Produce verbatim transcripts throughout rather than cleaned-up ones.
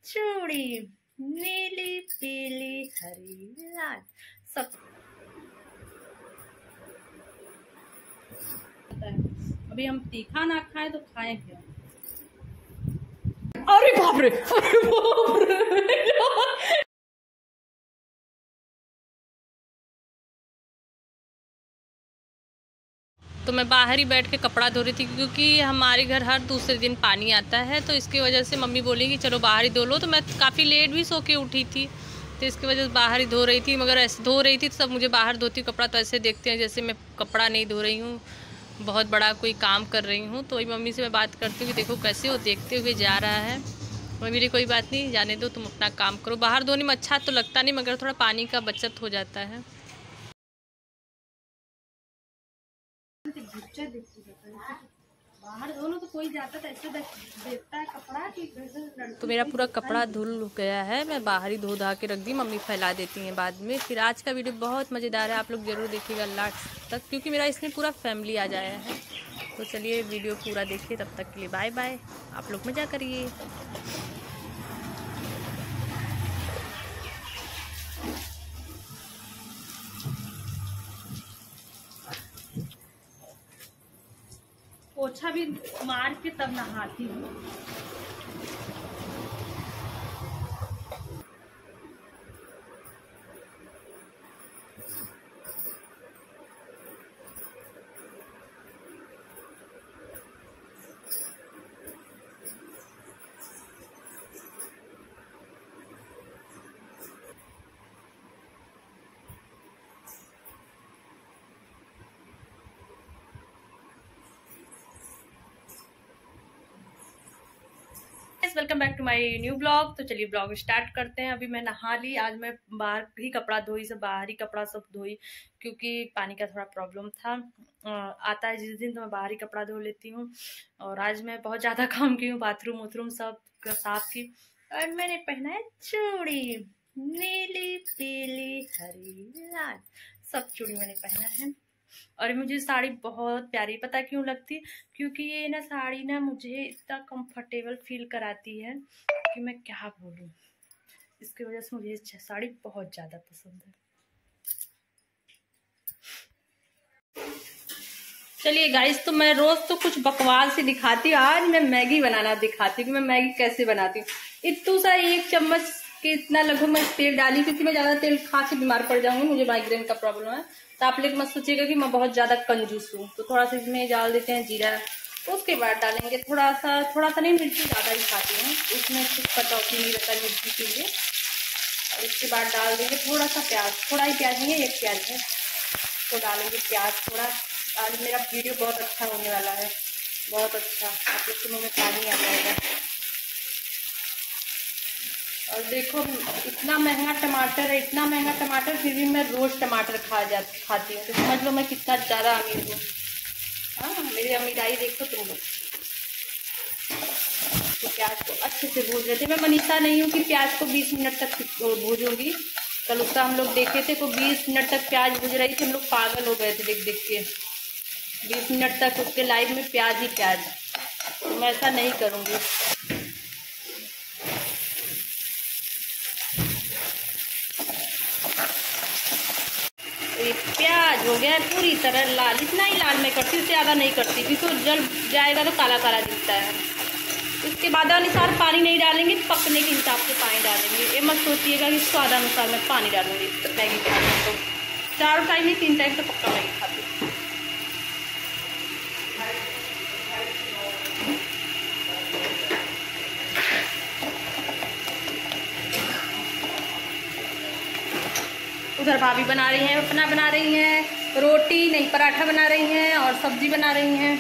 चूड़ी, नीली पीली हरी लाल सब। अभी हम तीखा ना खाएं तो खाएं क्या? अरे बाप रे, अरे बाप रे। तो मैं बाहर ही बैठ के कपड़ा धो रही थी क्योंकि हमारे घर हर दूसरे दिन पानी आता है, तो इसकी वजह से मम्मी बोली कि चलो बाहर ही धो लो। तो मैं काफ़ी लेट भी सो के उठी थी, तो इसकी वजह से बाहर ही धो रही थी। मगर ऐसे धो रही थी तो सब मुझे बाहर धोती कपड़ा तो ऐसे देखते हैं जैसे मैं कपड़ा नहीं धो रही हूँ, बहुत बड़ा कोई काम कर रही हूँ। तो वही मम्मी से मैं बात करती हूँ कि देखो कैसे वो देखते हुए जा रहा है। मम्मी मेरी कोई बात नहीं, जाने दो, तुम अपना काम करो। बाहर धोने में अच्छा तो लगता नहीं, मगर थोड़ा पानी का बचत हो जाता है। बाहर दोनों तो कोई जाता था ऐसे देखता है कपड़ा कि तो मेरा पूरा कपड़ा धुल गया है। मैं बाहर ही धो धा के रख दी, मम्मी फैला देती हैं बाद में। फिर आज का वीडियो बहुत मज़ेदार है, आप लोग ज़रूर देखिएगा लास्ट तक क्योंकि मेरा इसमें पूरा फैमिली आ जाया है। तो चलिए वीडियो पूरा देखिए, तब तक के लिए बाय बाय, आप लोग मज़ा करिए। पोछा भी मार के तब नहाती हूँ। Welcome back to my new blog. तो चलिए ब्लॉग स्टार्ट करते हैं। अभी मैं नहा ली, आज मैं बाहर ही कपड़ा धोई, सब बाहर ही कपड़ा सब धोई क्योंकि पानी का थोड़ा प्रॉब्लम था। आता है जिस दिन तो मैं बाहर ही कपड़ा धो लेती हूँ। और आज मैं बहुत ज़्यादा काम की हूँ, बाथरूम वाथरूम सब साफ की। और मैंने पहना है चूड़ी, नीली पीली हरी लाल सब चूड़ी मैंने पहना है। और मुझे साड़ी बहुत प्यारी, पता क्यों लगती? क्योंकि ये ना साड़ी ना मुझे इतना कंफर्टेबल फील कराती है कि मैं क्या बोलूँ। इसकी वजह से मुझे साड़ी बहुत ज़्यादा पसंद है। चलिए गाइस, तो मैं रोज तो कुछ बकवास ही दिखाती हूँ, आज मैं मैगी बनाना दिखाती हूँ कि मैं मैगी कैसे बनाती हूँ। इतना सा एक चम्मच के इतना लगभग मैं तेल डाली क्योंकि मैं ज्यादा तेल खा के बीमार पड़ जाऊंगी, मुझे माइग्रेन का प्रॉब्लम है। तो आप लोग मत सोचिएगा कि मैं बहुत ज्यादा कंजूस हूँ। तो थोड़ा सा इसमें डाल देते हैं जीरा, उसके बाद डालेंगे थोड़ा सा, थोड़ा सा नहीं, मिर्ची ज्यादा ही खाती हूँ, इसमें कुछ कटौती नहीं रहता मिर्ची के लिए। और इसके बाद डाल देंगे थोड़ा सा प्याज, थोड़ा ही प्याज नहीं है, एक प्याज है तो डालेंगे प्याज थोड़ा। आज मेरा वीडियो बहुत अच्छा होने वाला है, बहुत अच्छा, आप लोग के मुँह में पानी आ जाएगा। और देखो इतना महंगा टमाटर है, इतना महंगा टमाटर, फिर भी मैं रोज टमाटर खा जा खाती हूँ। तो समझ लो मैं कितना ज़्यादा अमीर हूँ। हाँ, मेरी अमीराई देखो तुम लोग। तो प्याज को अच्छे से भून लेते। मैं मनीषा नहीं हूँ कि प्याज को बीस मिनट तक भूजूंगी। कल उसका हम लोग देखे थे, को बीस मिनट तक प्याज भूज रही थी, हम लोग पागल हो गए थे देख देख के। बीस मिनट तक उसके लाइव में प्याज ही प्याज। तो मैं ऐसा नहीं करूँगी। प्याज हो गया पूरी तरह लाल, इतना ही लाल मैं करती हूँ, ज़्यादा नहीं करती क्योंकि तो जल जाएगा तो काला काला दिखता है। इसके बाद अनुसार पानी नहीं डालेंगे, पकने के हिसाब से पानी डालेंगे। ये मत सोचिएगा कि स्वाद अनुसार मैं पानी डालूंगी मैगी खाने तो। चार टाइम नहीं, तीन टाइम तो पक्का मैगी खाती हूँ। उधर भाभी बना रही हैं, अपना बना रही हैं, रोटी नहीं पराठा बना रही हैं और सब्जी बना रही हैं।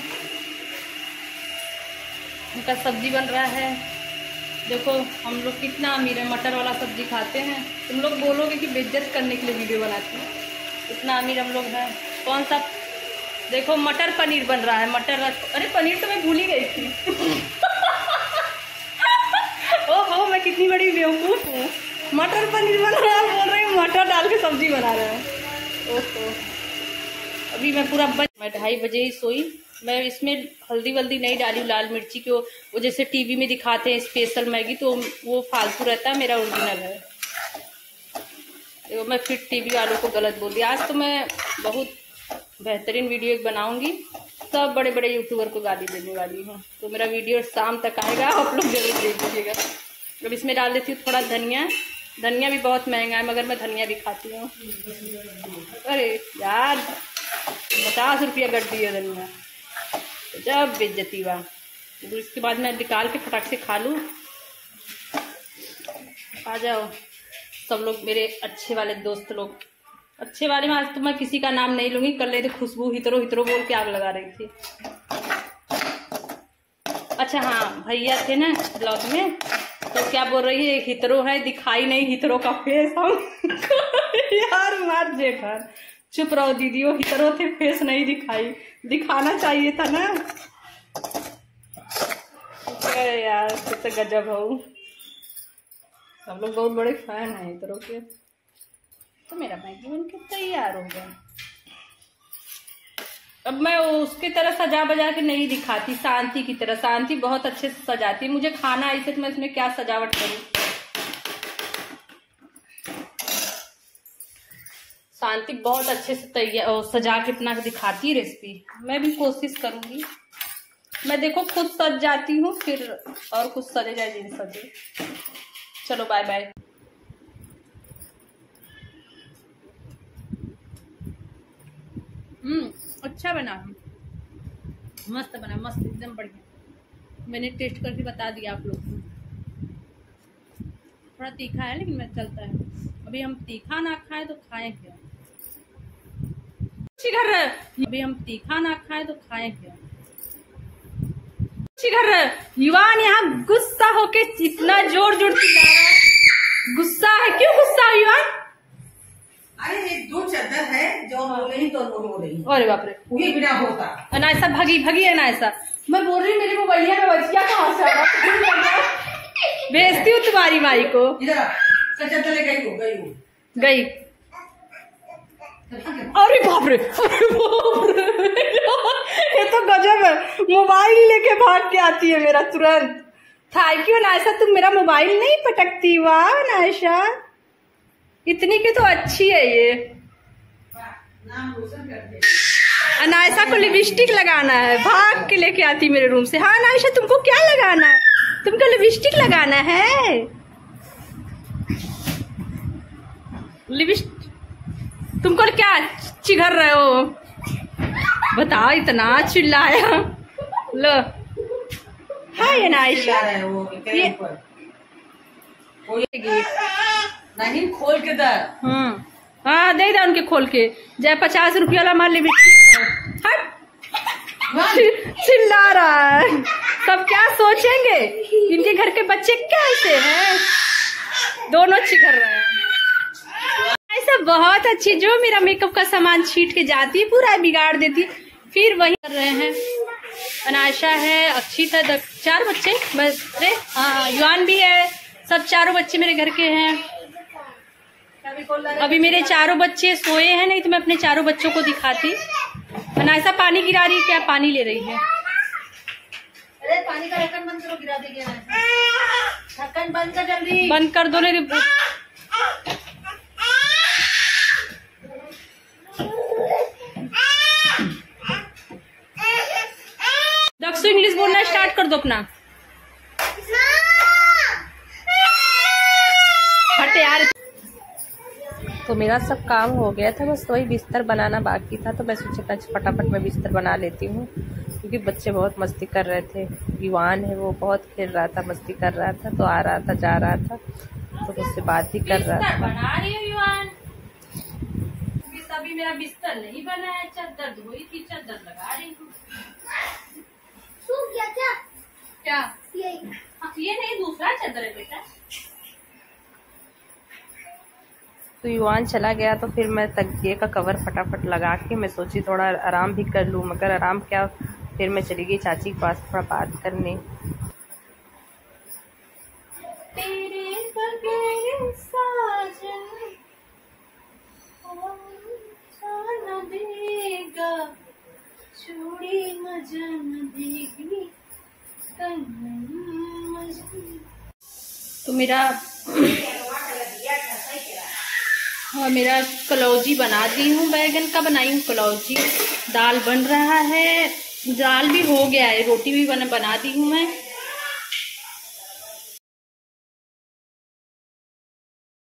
उनका सब्जी बन रहा है। देखो हम लोग कितना अमीर है, मटर वाला सब्जी खाते हैं। तुम लोग बोलोगे कि बेइज्जत करने के लिए वीडियो बनाती हैं, इतना अमीर हम लोग हैं। कौन सा? देखो मटर पनीर बन रहा है, मटर। अरे पनीर तो मैं भूल ही गई थी। ओहो मैं कितनी बड़ी बेवकूफ़ हूँ, मटर पनीर बन रहा है, बोल रही हूँ मटर डाल के सब्जी बना रहा है। ओहो अभी मैं पूरा बज मैं ढाई बजे ही सोई, मैं इसमें हल्दी वल्दी नहीं डाली हूँ, लाल मिर्ची को वो जैसे टीवी में दिखाते हैं स्पेशल मैगी, तो वो फालतू रहता है, मेरा ओरिजिनल है। तो मैं फिर टीवी वालों को गलत बोल दिया। आज तो मैं बहुत बेहतरीन वीडियो एक बनाऊंगी, सब बड़े बड़े यूट्यूबर को गाली देने वाली हूँ। तो मेरा वीडियो शाम तक आएगा, आप लोग जरूर देख लीजिएगा। अब इसमें डाल देती हूँ थोड़ा धनिया। धनिया भी बहुत महंगा है, मगर मैं धनिया भी खाती हूँ। अरे यार पचास रुपया गड्डी है धनिया, जब बेइज्जती हुआ। तो इसके बाद मैं निकाल के फटाक से खा लूँ। आ जाओ सब लोग मेरे अच्छे वाले दोस्त लोग। अच्छे वाले में आज तो मैं किसी का नाम नहीं लूंगी, कर ले थे खुशबू हितरो हितरो बोल के आग लगा रही थी। अच्छा हाँ, भैया थे ना ब्लॉग में, तो क्या बोल रही है, हितरो है दिखाई नहीं हितरो का फेस हम यार मार जेठा, चुप रहो दीदी, वो हितरो थे फेस नहीं दिखाई, दिखाना चाहिए था ना यार। कितना गजब हो, सब लोग बहुत बड़े फैन हैं हितरो के। तो मेरा मैगी बन के तैयार हो गया। अब मैं उसकी तरह सजा बजा के नहीं दिखाती, शांति की तरह। शांति बहुत अच्छे से सजाती है, मुझे खाना ऐसे तो मैं इसमें क्या सजावट करूं। शांति बहुत अच्छे से तैयार सजा के अपना दिखाती है रेसिपी। मैं भी कोशिश करूंगी। मैं देखो खुद सज जाती हूँ, फिर और कुछ सजे जाए जिन सजे। चलो बाय बाय। हम्म अच्छा बना, मस्त बना, मस्त एकदम बढ़िया। मैंने टेस्ट करके बता दिया आप लोग को। थोड़ा तीखा है लेकिन मैं चलता है। अभी हम तीखा ना खाएं तो खाएं क्या? घर अभी हम तीखा ना खाएं तो खाएं क्या? घर युवान यहाँ गुस्सा होके इतना जोर जोर चिल्ला रहा है। गुस्सा है, क्यों गुस्सा है युवान? अरे दो चादर है जो बोल रही तो बोल रही। अरे बाप रे, वही बिना होता अनायसा भगी भगी है। अनायसा मैं बोल रही मेरी मोबाइलिया में बचिया कहाँ से आ रहा? भेजती हूँ तुम्हारी माई को। इधर चादर ले गई हो गई हो गई। अरे बाप रे, अरे बाप रे, ये तो गजब है। मोबाइल लेके भाग के आती है मेरा तुरंत। थैंक यू अनायसा, तुम मेरा मोबाइल नहीं पटकती। वाह अनायसा, इतनी की तो अच्छी है ये। नाम रोशन कर दे। अनायसा को लिपस्टिक लगाना है, भाग के लेके आती मेरे रूम से। हाँ अनायसा, तुमको क्या लगाना है? तुमको लिपस्टिक लगाना है? लिपस्टिक तुमको क्या चिघर रहे हो? बताओ, इतना चिल्लाया। लो हाय अनायसा, ये नहीं खोल के दे। हम्म हाँ दे दे उनके खोल के। जय पचास रुपया वाला मार लिपस्टिक। हट, चिल्ला रहा है। सब क्या सोचेंगे, इनके घर के बच्चे कैसे हैं? दोनों चिघर रहे हैं। ऐसा बहुत अच्छी, जो मेरा मेकअप का सामान छीट के जाती है पूरा बिगाड़ देती, फिर वही कर रहे हैं। अनायसा है, अक्षित है, चार बच्चे बस। अरे हाँ, युवान भी है, सब चारों बच्चे मेरे घर के हैं। अभी मेरे चारों बच्चे सोए हैं, नहीं तो मैं अपने चारों बच्चों को दिखाती। अनायसा पानी गिरा रही है क्या? पानी ले रही है। अरे पानी का ढक्कन बंद करो, गिरा देगी। ढक्कन बंद कर जल्दी। बंद कर दो रे। दक्षु इंग्लिश बोलना स्टार्ट कर दो अपना। हट यार। तो मेरा सब काम हो गया था, बस वही बिस्तर बनाना बाकी था। तो मैं सोचा फटाफट मैं बिस्तर बना लेती हूँ, क्योंकि बच्चे बहुत मस्ती कर रहे थे। युवान है वो बहुत खेल रहा था, मस्ती कर रहा था, तो आ रहा था जा रहा था, तो मुझसे बात ही कर रहा था। बना रही है युवान, अभी मेरा बिस्तर नहीं बना है, चादर धोई थी, चादर लगा रही हूँ। क्या क्या क्या ये, ये नहीं, दूसरा चादर है बेटा। तो युवान चला गया, तो फिर मैं तकिए का कवर फटाफट लगा के मैं सोची थोड़ा आराम भी कर लूँ, मगर आराम क्या, फिर मैं चली गई चाची के पास थोड़ा बात करने। तेरे बगैर साजन देगा चूड़ी मजा तो मेरा हाँ मेरा कलौजी बना दी हूँ, बैगन का बनाई हूँ कलौजी। दाल बन रहा है, दाल भी हो गया है, रोटी भी बना बना दी हूँ मैं।